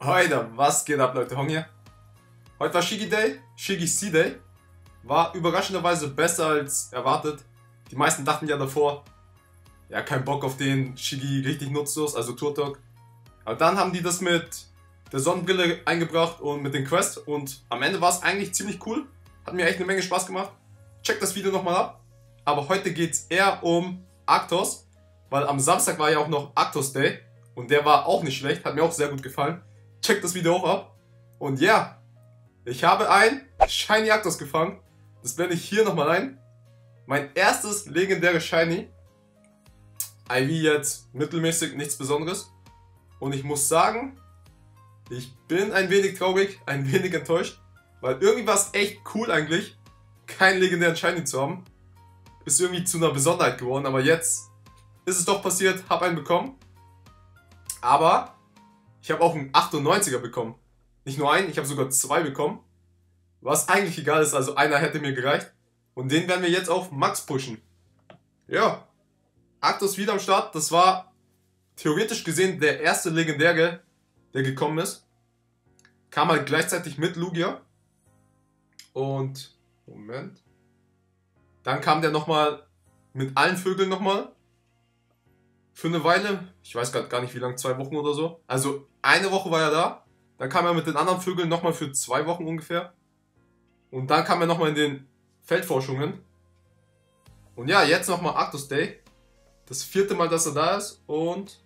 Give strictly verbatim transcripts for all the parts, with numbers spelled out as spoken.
Heute, was geht ab, Leute? Hong hier. Heute war Shiggy Day, Shiggy Sea Day. War überraschenderweise besser als erwartet. Die meisten dachten ja davor, ja, kein Bock auf den, Shiggy richtig nutzlos, also Turtok. Aber dann haben die das mit der Sonnenbrille eingebracht und mit den Quests und am Ende war es eigentlich ziemlich cool. Hat mir echt eine Menge Spaß gemacht. Checkt das Video nochmal ab. Aber heute geht es eher um Arctos, weil am Samstag war ja auch noch Arctos Day und der war auch nicht schlecht, hat mir auch sehr gut gefallen. Checkt das Video auch ab. Und ja, ich habe ein Shiny Arctos gefangen. Das blende ich hier nochmal ein. Mein erstes legendäres Shiny. I V jetzt mittelmäßig, nichts Besonderes. Und ich muss sagen, ich bin ein wenig traurig, ein wenig enttäuscht. Weil irgendwie war es echt cool eigentlich, keinen legendären Shiny zu haben. Ist irgendwie zu einer Besonderheit geworden. Aber jetzt ist es doch passiert, habe einen bekommen. Aber ich habe auch einen achtundneunziger bekommen. Nicht nur einen, ich habe sogar zwei bekommen. Was eigentlich egal ist, also einer hätte mir gereicht. Und den werden wir jetzt auf Max pushen. Ja, Arctos wieder am Start. Das war theoretisch gesehen der erste Legendäre, der gekommen ist. Kam halt gleichzeitig mit Lugia. Und, Moment. Dann kam der nochmal mit allen Vögeln nochmal. Für eine Weile, ich weiß gerade gar nicht wie lange, zwei Wochen oder so. Also eine Woche war er da, dann kam er mit den anderen Vögeln nochmal für zwei Wochen ungefähr. Und dann kam er nochmal in den Feldforschungen. Und ja, jetzt nochmal Arctos Day. Das vierte Mal, dass er da ist und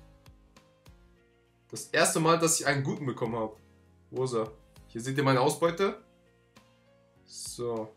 das erste Mal, dass ich einen guten bekommen habe. Wo ist er? Hier seht ihr meine Ausbeute. So.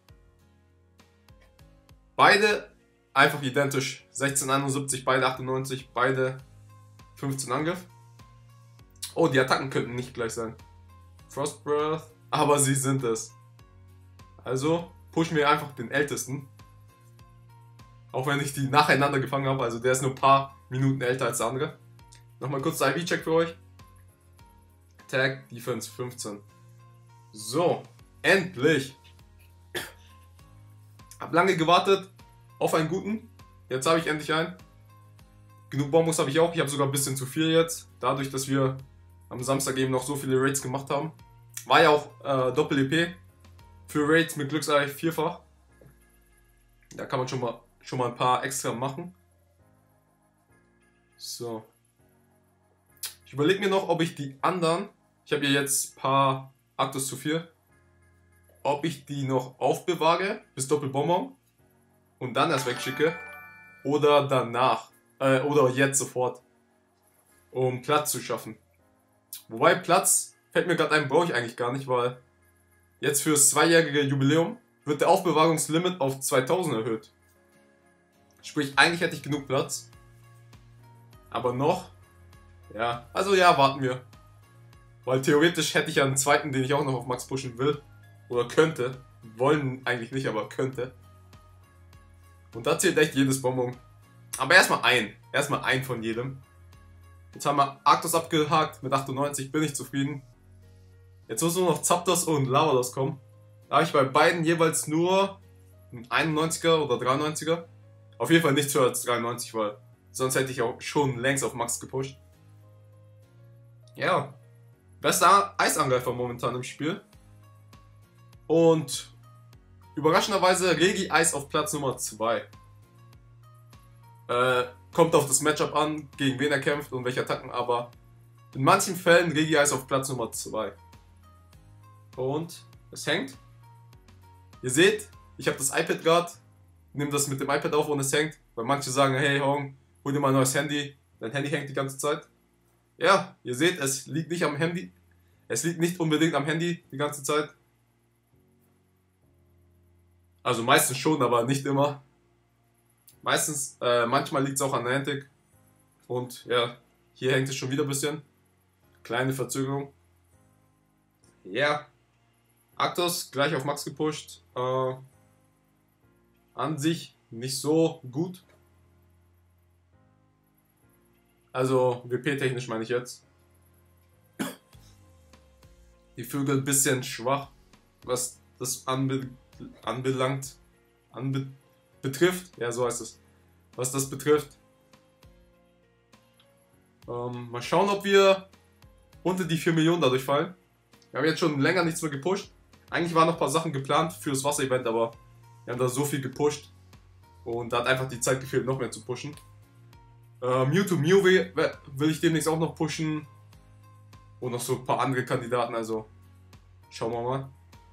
Beide einfach identisch. sechzehn einundsiebzig, beide achtundneunzig, beide fünfzehn Angriff. Oh, die Attacken könnten nicht gleich sein. Frost Breath, aber sie sind es. Also pushen wir einfach den ältesten. Auch wenn ich die nacheinander gefangen habe, also der ist nur ein paar Minuten älter als der andere. Nochmal kurz der I V-Check für euch. Attack, Defense fünfzehn. So, endlich. Hab lange gewartet auf einen guten. Jetzt habe ich endlich einen. Genug Bonbons habe ich auch. Ich habe sogar ein bisschen zu viel jetzt. Dadurch, dass wir am Samstag eben noch so viele Raids gemacht haben. War ja auch äh, Doppel-E P. Für Raids mit Glücksei vierfach. Da kann man schon mal, schon mal ein paar extra machen. So. Ich überlege mir noch, ob ich die anderen... Ich habe hier jetzt ein paar Arctos zu viel. Ob ich die noch aufbewahre bis Doppelbonbon und dann erst wegschicke oder danach äh, oder jetzt sofort, um Platz zu schaffen. Wobei Platz, fällt mir gerade ein, brauche ich eigentlich gar nicht, weil jetzt fürs zweijährige Jubiläum wird der Aufbewahrungslimit auf zweitausend erhöht. Sprich, eigentlich hätte ich genug Platz, aber noch, ja, also ja, warten wir. Weil theoretisch hätte ich ja einen zweiten, den ich auch noch auf Max pushen will. Oder könnte. Wollen eigentlich nicht, aber könnte. Und da zählt echt jedes Bonbon. Aber erstmal ein. Erstmal ein von jedem. Jetzt haben wir Arctos abgehakt mit achtundneunzig. Bin ich zufrieden. Jetzt muss nur noch Zapdos und Lavados kommen. Da habe ich bei beiden jeweils nur einen einundneunziger oder dreiundneunziger. Auf jeden Fall nichts höher als dreiundneunzig, weil sonst hätte ich auch schon längst auf Max gepusht. Ja. Bester Eisangreifer momentan im Spiel. Und überraschenderweise Regice auf Platz Nummer zwei. Äh, kommt auf das Matchup an, gegen wen er kämpft und welche Attacken, aber in manchen Fällen Regice auf Platz Nummer zwei. Und es hängt. Ihr seht, ich habe das iPad gerade, nehme das mit dem iPad auf und es hängt, weil manche sagen, hey Hong, hol dir mal ein neues Handy, dein Handy hängt die ganze Zeit. Ja, ihr seht, es liegt nicht am Handy, es liegt nicht unbedingt am Handy die ganze Zeit. Also meistens schon, aber nicht immer. Meistens, äh, manchmal liegt es auch an der Hantic. Und ja, hier hängt es schon wieder ein bisschen. Kleine Verzögerung. Ja. Arctos gleich auf Max gepusht. Äh, an sich nicht so gut. Also W P-technisch meine ich jetzt. Die Vögel ein bisschen schwach, was das anbe anbelangt, anbe betrifft. Ja, so heißt es. Was das betrifft. Ähm, mal schauen, ob wir unter die vier Millionen dadurch fallen. Wir haben jetzt schon länger nichts mehr gepusht. Eigentlich waren noch ein paar Sachen geplant fürs Wasser-Event, aber wir haben da so viel gepusht. Und da hat einfach die Zeit gefehlt, noch mehr zu pushen. Äh, Mewtwo Mew will ich demnächst auch noch pushen. Und noch so ein paar andere Kandidaten, also schauen wir mal.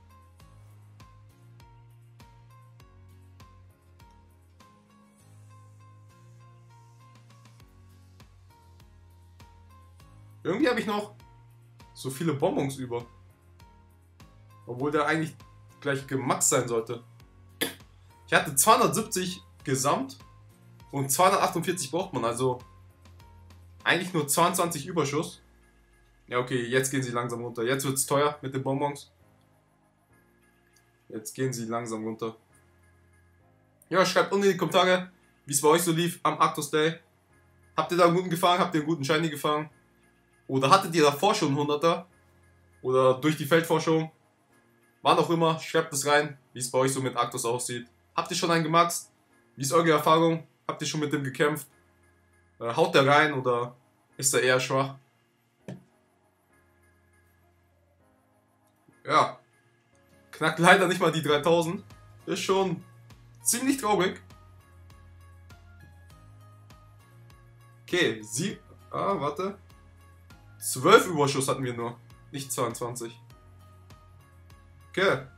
Irgendwie habe ich noch so viele Bonbons über. Obwohl der eigentlich gleich gemaxt sein sollte. Ich hatte zweihundertsiebzig gesamt und zweihundertachtundvierzig braucht man, also eigentlich nur zweiundzwanzig Überschuss. Ja, okay, jetzt gehen sie langsam runter. Jetzt wird es teuer mit den Bonbons. Jetzt gehen sie langsam runter. Ja, schreibt unten in die Kommentare, wie es bei euch so lief am Arctos Day. Habt ihr da einen guten gefangen? Habt ihr einen guten Shiny gefangen? Oder hattet ihr davor schon einen hunderter? Oder durch die Feldforschung? Wann auch immer, schreibt es rein, wie es bei euch so mit Arctos aussieht. Habt ihr schon einen gemaxt? Wie ist eure Erfahrung? Habt ihr schon mit dem gekämpft? Äh, haut der rein oder ist er eher schwach? Ja, knackt leider nicht mal die dreitausend. Ist schon ziemlich traurig. Okay, sie... Ah, warte. zwölf Überschuss hatten wir nur, nicht zweiundzwanzig. Okay.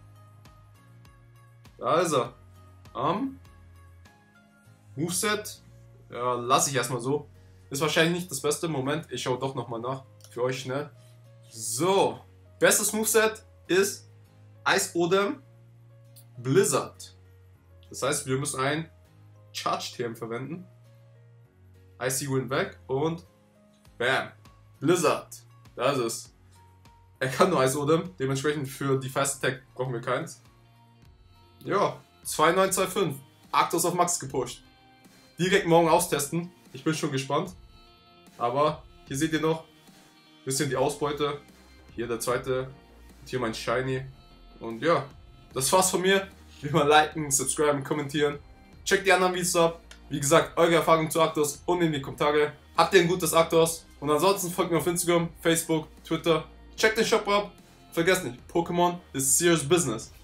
Da ist er. Um, Moveset. Ja, lasse ich erstmal so. Ist wahrscheinlich nicht das beste. Moment, ich schaue doch nochmal nach. Für euch schnell. So. Bestes Moveset ist Eisodem Blizzard. Das heißt, wir müssen ein Charge-T M verwenden. Icy Wind weg und Bam. Blizzard. Da ist es. Er kann nur Eisodem. Dementsprechend für die Fast Attack brauchen wir keins. Ja, zwei neun zwei fünf. Arctos auf Max gepusht. Direkt morgen austesten. Ich bin schon gespannt. Aber hier seht ihr noch ein bisschen die Ausbeute. Hier der zweite. Und hier mein Shiny. Und ja, das war's von mir. Wie immer liken, subscriben, kommentieren. Checkt die anderen Videos ab. Wie gesagt, eure Erfahrungen zu Arctos unten in die Kommentare. Habt ihr ein gutes Arctos? Und ansonsten folgt mir auf Instagram, Facebook, Twitter. Checkt den Shop ab. Vergesst nicht, Pokémon is serious business.